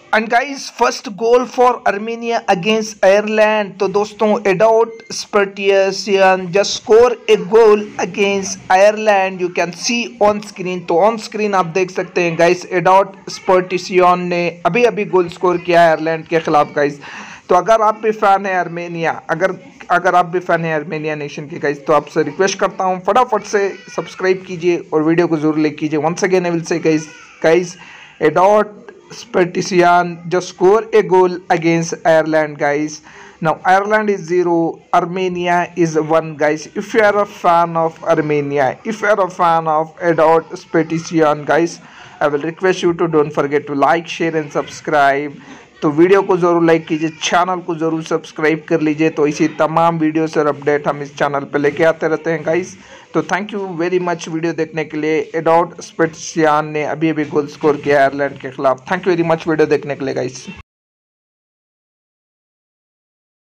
And guys first goal for Armenia against Ireland. तो दोस्तों Eduard Spertsyan just score a goal against Ireland, you can see on screen. तो on screen आप देख सकते हैं guys, एडॉर्ड स्पर्टियसियन ने अभी अभी गोल स्कोर किया है आयरलैंड के खिलाफ गाइस। तो अगर आप भी फैन है आर्मेनिया, अगर आप भी फैन है आर्मेनिया नेशन के गाइस, तो आपसे रिक्वेस्ट करता हूँ फटाफट से सब्सक्राइब कीजिए और वीडियो को जरूर लाइक कीजिए। Once again I will say guys Eduard Spertsyan just score a goal against Ireland, guys. Now Ireland is 0, Armenia is 1, guys. If you are a fan of Armenia, if you are a fan of Eduard Spertsyan, guys, I will request you to don't forget to like, share and subscribe. तो video को ज़रूर like कीजिए, channel को ज़रूर subscribe कर लीजिए। तो इसी तमाम वीडियोस और अपडेट हम इस चैनल पे लेके आते रहते हैं गाइस। तो thank you very much video देखने के लिए। एडॉर्ड स्पेट्सियान ने अभी अभी गोल स्कोर किया आयरलैंड के खिलाफ। Thank you very much video देखने के लिए गाइस।